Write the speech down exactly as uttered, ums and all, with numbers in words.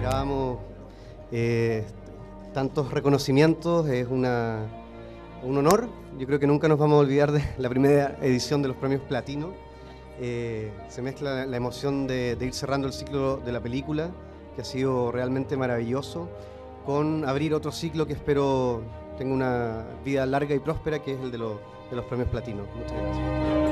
esperábamos eh, tantos reconocimientos, es una, un honor. Yo creo que nunca nos vamos a olvidar de la primera edición de los premios Platino. Eh, se mezcla la emoción de, de ir cerrando el ciclo de la película, que ha sido realmente maravilloso, con abrir otro ciclo que espero tenga una vida larga y próspera, que es el de, lo, de los premios Platino. Muchas gracias.